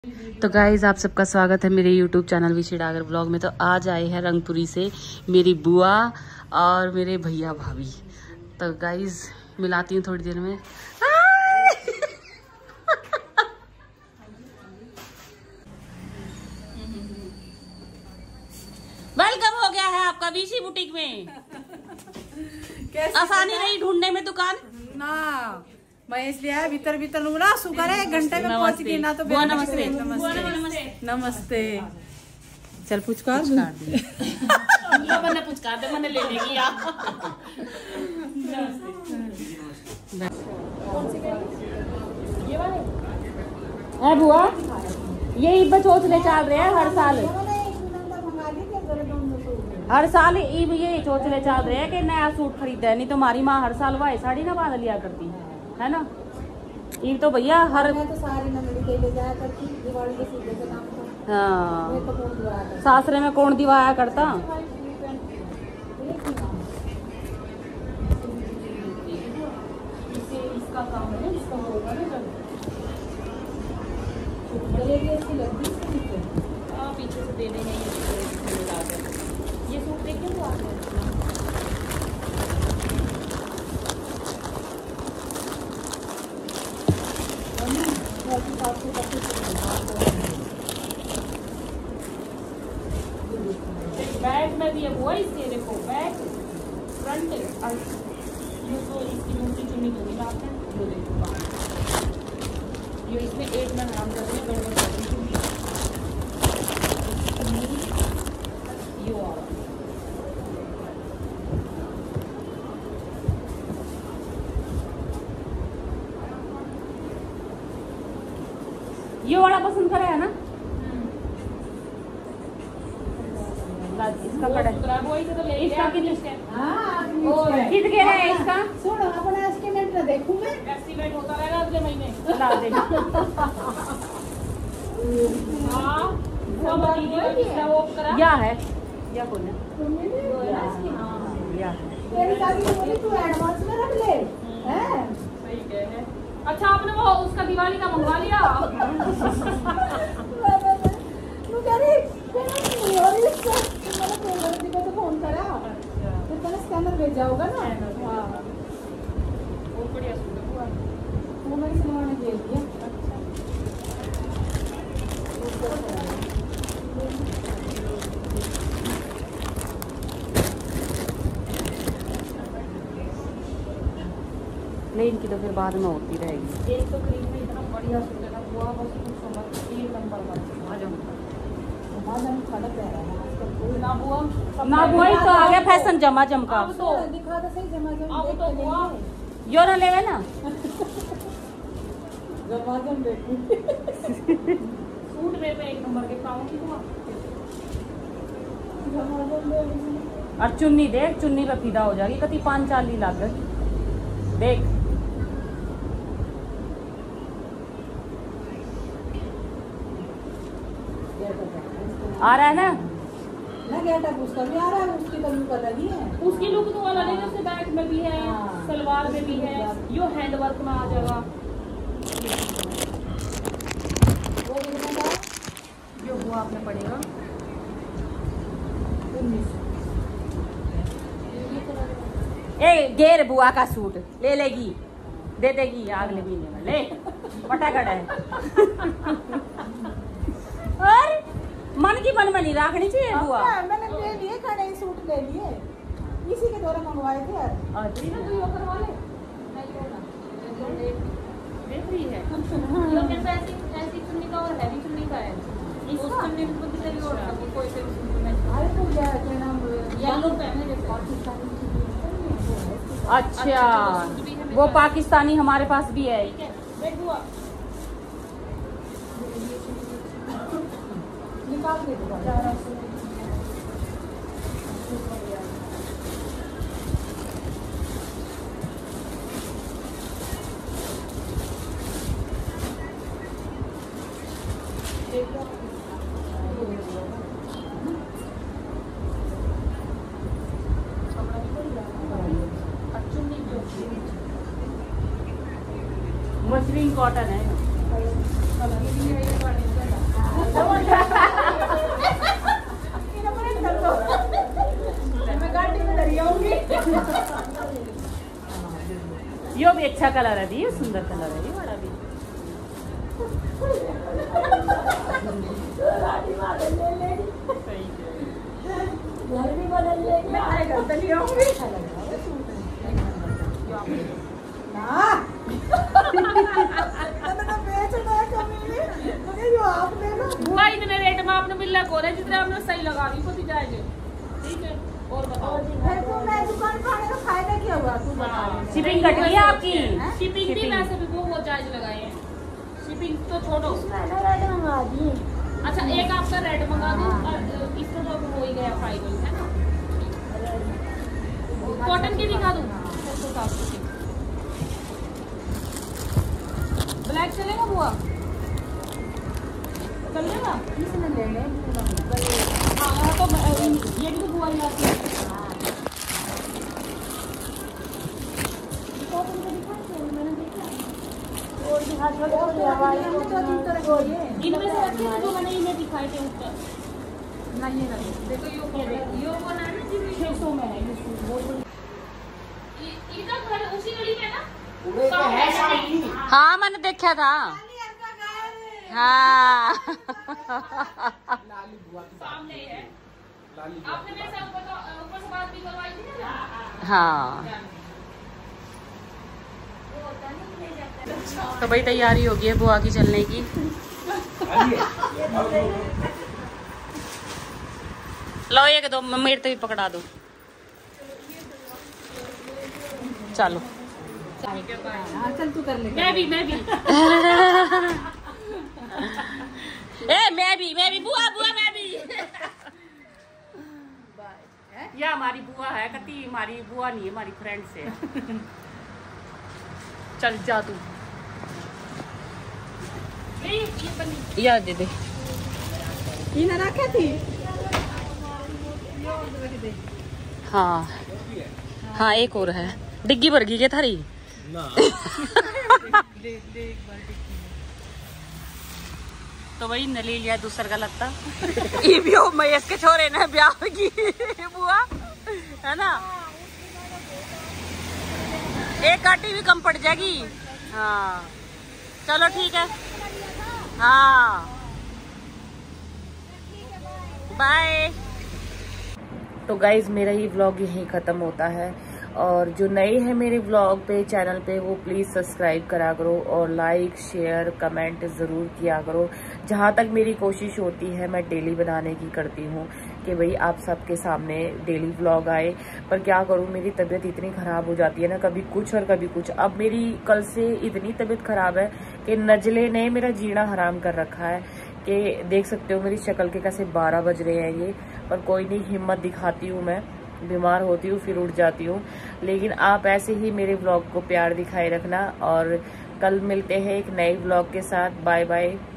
तो गाइज आप सबका स्वागत है मेरे YouTube चैनल विशी डागर ब्लॉग में। तो आज आए हैं रंगपुरी से मेरी बुआ और मेरे भैया भाभी। तो गाइज मिलाती हूँ थोड़ी देर में। वेलकम हो गया है आपका विशी बुटीक में। आसानी रही ढूंढने में दुकान ना, मैं इसलिए भीतर भीतर ना शुक्र है 1 घंटे में पहुंच गई ना। तो नमस्ते नमस्ते। चल पुचकार मैंने पुचकार दे, मैंने ले लेगी है बुआ। यही बचोचले चल रहे हैं हर साल ये चोचले चल रहे हैं कि नया सूट खरीदा है। नहीं तो हमारी माँ हर साल वाई साड़ी ना बांध लिया करती है ना। ये तो भैया हर तो सारी ले जाया करती दिवाली के सीधे के नाम पर। हाँ सासरे में कौन दिवाया करता। इसका काम है, इसका होगा ना जब पीछे से दे देंगे। ये सूट देखिए तो आपने बैक में भी है वो। इसके देखो बैक फ्रंट ये तो इसकी दूसरी चुन्नी तो नहीं लाते हैं। वो देखो ये इसमें एक में नाम करते हैं गड़बड़ करते हैं। ये वाला पसंद करे है ना। इसका कड़ा इसका कितने है इसका। सुनो अपना एस्टिमेट ना देखूं मैं। एस्टिमेट होता रहेगा अगले महीने ला देगा। हां वो करा या है या कौन है या तेरी शादी बोली तू एडवांस में रख ले हैं। सही कह है। अच्छा आपने वो उसका दिवाली का मंगवा लिया। तू कह रही और इसको मैंने तो फोन करा तो तेरा स्कैनर भेजा होगा ना। हां वो बढ़िया सूट है वो मैंने सिलवाने दे दिया। नहीं इनकी तो फिर बाद में होती रहेगी। एक तो क्रीम में इतना बढ़िया सूट है ना बुआ, बस कुछ समझ एक नंबर का ना बुआ ही तो आ गया फैशन जमा जम का। तो दिखा तो सही जमा जम अब तो बुआ यो ना लेवे ना जमा जम देखू सूट में पे एक नंबर के पाऊं की बुआ। जमा जम और चुन्नी देख, चुन्नी पे फिदा हो जाएगी कति 5-4 लाख देख। आ रहा है ना गेटअप उसका भी आ रहा है। उसकी तो लुक अलग ही है। उसकी लुक तो अलग है। जैसे बैक में भी है सलवार में भी है यो हैंड वर्क में आ जाएगा। वो कितने का जो वो आपने पड़ेगा 1900। ए गेर बुआ का सूट ले लेगी दे देगी अगले महीने में। ले फटाखट है। और मन की मन में नहीं रखनी चाहिए बुआ। मैंने ले लिए खड़े सूट ले लिए इसी के द्वारा मंगवाए थे यार। अच्छा तू यो करवा ले देख रही है। ये मेरे पास ऐसी चुन्नी का और हैवी चुन्नी का है। इस चुन्नी में कुछ भी और कोई से सूट में अरे तो क्या नाम येलो पहने जैसे पाकिस्तानी। अच्छा वो पाकिस्तानी हमारे पास भी है। ठीक है बैठ बुआ निकाल के दो। मसलिन कॉटन है। भी अच्छा कलर है दी, सुंदर कलर है ये वाला भी। घर भी बदल लेगी, मैं घर पे ले आऊंगी। बुआ इतने रेट में आपने मिल रहा है जितने आपने सही लगा दी को जाएंगे, ठीक है। और बताओ मैं दुकान पर आने का फायदा क्या हुआ, तू बता। शिपिंग कट गई आपकी? शिपिंग भी वैसे भी वो चार्ज लगाए हैं, शिपिंग तो छोड़ो। रेड मंगा दी। अच्छा एक आपका रेड मंगा दो, इसका तो हो ही गया फाइनल है ना। कॉटन की दिखा दूँ, ब्लैक चलेगा बुआ? चलेगा? किसने ले ले? हाँ तो ये भी तो बुआ ही आती है। इनमें से रखे थे जो मैंने इन्हें दिखाए थे ऊपर। नहीं है, देखो यो को ना 600 में है ये सूट, बहुत बड़ी। इधर घर उसी गली में ना? हाँ मैंने देखा था। हाँ सामने ही है। आपने मेरे से ऊपर से बात भी करवाई थी ना? हाँ। तो भाई तैयारी होगी है बुआ की चलने की। लो एक दो मेरे तो भी पकड़ा दो। चलो चल तू कर ले। मैं भी मैं भी बुआ मैं भी। ये हमारी बुआ है, कती हमारी बुआ नहीं है, हमारी फ्रेंड से। चल जा तू। याद दे दे। ये ना रखे थी। हाँ हाँ एक और है, डिग्गी वर्गी के थारी ना। तो वही नली लिया दूसर का लगता। ये भी हो महेश के छोरे ने ब्याह की बुआ है ना, एक काटी भी कम पड़ जाएगी। हाँ चलो ठीक है। हाँ बाय। तो गाइज मेरा ये व्लॉग यहीं ख़त्म होता है, और जो नए हैं मेरे व्लॉग पे चैनल पे वो प्लीज़ सब्सक्राइब करा करो और लाइक शेयर कमेंट ज़रूर किया करो। जहाँ तक मेरी कोशिश होती है मैं डेली बनाने की करती हूँ कि भाई आप सबके सामने डेली व्लॉग आए, पर क्या करूँ मेरी तबीयत इतनी ख़राब हो जाती है ना, कभी कुछ और कभी कुछ। अब मेरी कल से इतनी तबीयत ख़राब है कि नज़ले ने मेरा जीना हराम कर रखा है कि देख सकते हो मेरी शक्ल के कैसे 12 बज रहे हैं ये। पर कोई नहीं, हिम्मत दिखाती हूँ मैं, बीमार होती हूँ फिर उठ जाती हूँ। लेकिन आप ऐसे ही मेरे व्लॉग को प्यार दिखाए रखना, और कल मिलते हैं एक नए व्लॉग के साथ। Bye bye.